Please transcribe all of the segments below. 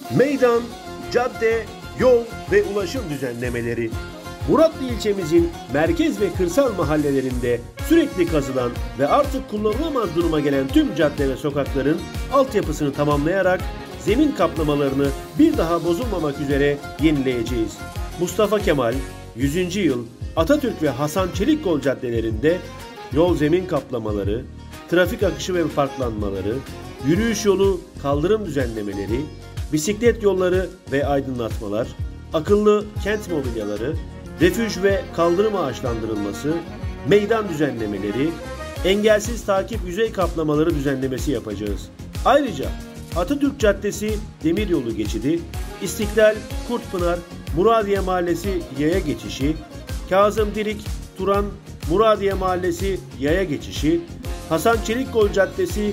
Meydan, cadde, yol ve ulaşım düzenlemeleri. Muratlı ilçemizin merkez ve kırsal mahallelerinde sürekli kazılan ve artık kullanılamaz duruma gelen tüm cadde ve sokakların altyapısını tamamlayarak zemin kaplamalarını bir daha bozulmamak üzere yenileyeceğiz. Mustafa Kemal, 100. Yıl, Atatürk ve Hasan Çelikkol caddelerinde yol zemin kaplamaları, trafik akışı ve parklanmaları, yürüyüş yolu, kaldırım düzenlemeleri, bisiklet yolları ve aydınlatmalar, akıllı kent mobilyaları, refüj ve kaldırım ağaçlandırılması, meydan düzenlemeleri, engelsiz takip yüzey kaplamaları düzenlemesi yapacağız. Ayrıca Atatürk Caddesi Demiryolu geçidi, İstiklal, Kurtpınar, Muradiye Mahallesi yaya geçişi, Kazım Dirik, Turan, Muradiye Mahallesi yaya geçişi, Hasan Çelikkol Caddesi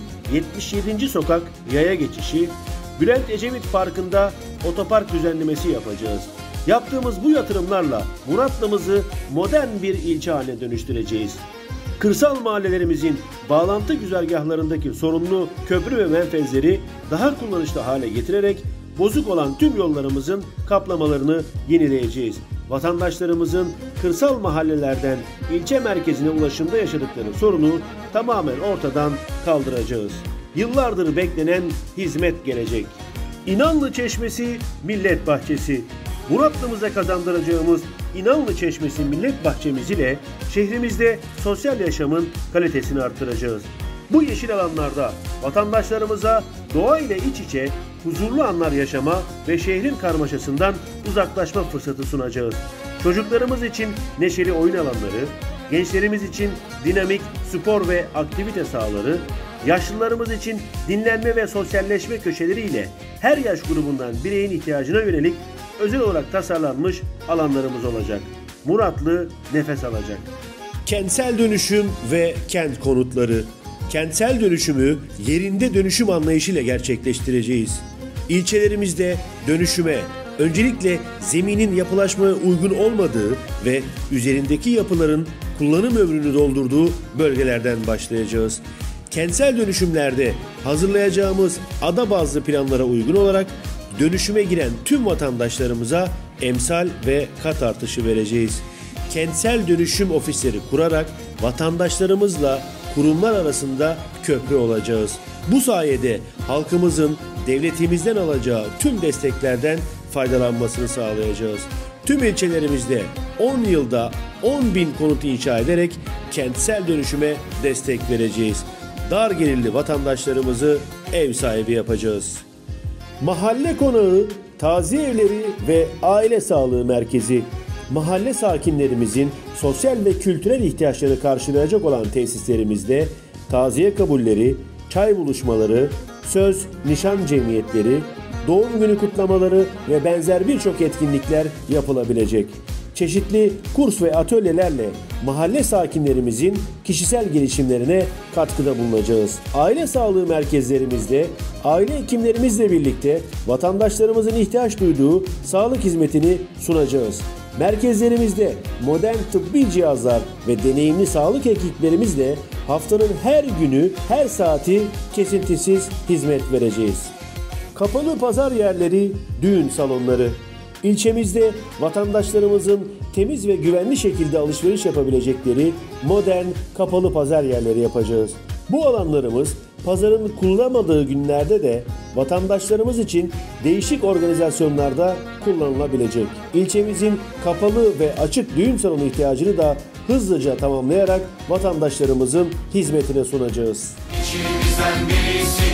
77. Sokak yaya geçişi, Bülent Ecevit Parkı'nda otopark düzenlemesi yapacağız. Yaptığımız bu yatırımlarla Muratlı'mızı modern bir ilçe haline dönüştüreceğiz. Kırsal mahallelerimizin bağlantı güzergahlarındaki sorunlu köprü ve menfezleri daha kullanışlı hale getirerek bozuk olan tüm yollarımızın kaplamalarını yenileyeceğiz. Vatandaşlarımızın kırsal mahallelerden ilçe merkezine ulaşımda yaşadıkları sorunu tamamen ortadan kaldıracağız. Yıllardır beklenen hizmet gelecek. İnanlı Çeşmesi Millet Bahçesi. Muratlı'mıza kazandıracağımız İnanlı Çeşmesi Millet Bahçemiz ile şehrimizde sosyal yaşamın kalitesini artıracağız. Bu yeşil alanlarda vatandaşlarımıza doğa ile iç içe huzurlu anlar yaşama ve şehrin karmaşasından uzaklaşma fırsatı sunacağız. Çocuklarımız için neşeli oyun alanları, gençlerimiz için dinamik spor ve aktivite sahaları, yaşlılarımız için dinlenme ve sosyalleşme köşeleriyle her yaş grubundan bireyin ihtiyacına yönelik özel olarak tasarlanmış alanlarımız olacak. Muratlı nefes alacak. Kentsel dönüşüm ve kent konutları. Kentsel dönüşümü yerinde dönüşüm anlayışıyla gerçekleştireceğiz. İlçelerimizde dönüşüme, öncelikle zeminin yapılaşmaya uygun olmadığı ve üzerindeki yapıların kullanım ömrünü doldurduğu bölgelerden başlayacağız. Kentsel dönüşümlerde hazırlayacağımız ada bazlı planlara uygun olarak dönüşüme giren tüm vatandaşlarımıza emsal ve kat artışı vereceğiz. Kentsel dönüşüm ofisleri kurarak vatandaşlarımızla kurumlar arasında köprü olacağız. Bu sayede halkımızın devletimizden alacağı tüm desteklerden faydalanmasını sağlayacağız. Tüm ilçelerimizde 10 yılda 10.000 konut inşa ederek kentsel dönüşüme destek vereceğiz. Dar gelirli vatandaşlarımızı ev sahibi yapacağız. Mahalle konağı, taziye evleri ve aile sağlığı merkezi. Mahalle sakinlerimizin sosyal ve kültürel ihtiyaçlarını karşılayacak olan tesislerimizde taziye kabulleri, çay buluşmaları, söz, nişan cemiyetleri, doğum günü kutlamaları ve benzer birçok etkinlikler yapılabilecek. Çeşitli kurs ve atölyelerle mahalle sakinlerimizin kişisel gelişimlerine katkıda bulunacağız. Aile sağlığı merkezlerimizde aile hekimlerimizle birlikte vatandaşlarımızın ihtiyaç duyduğu sağlık hizmetini sunacağız. Merkezlerimizde modern tıbbi cihazlar ve deneyimli sağlık ekiplerimizle haftanın her günü, her saati kesintisiz hizmet vereceğiz. Kapalı pazar yerleri, düğün salonları. İlçemizde vatandaşlarımızın temiz ve güvenli şekilde alışveriş yapabilecekleri modern kapalı pazar yerleri yapacağız. Bu alanlarımız pazarın kullanılmadığı günlerde de vatandaşlarımız için değişik organizasyonlarda kullanılabilecek. İlçemizin kapalı ve açık düğün salonu ihtiyacını da hızlıca tamamlayarak vatandaşlarımızın hizmetine sunacağız. İçimizden birisi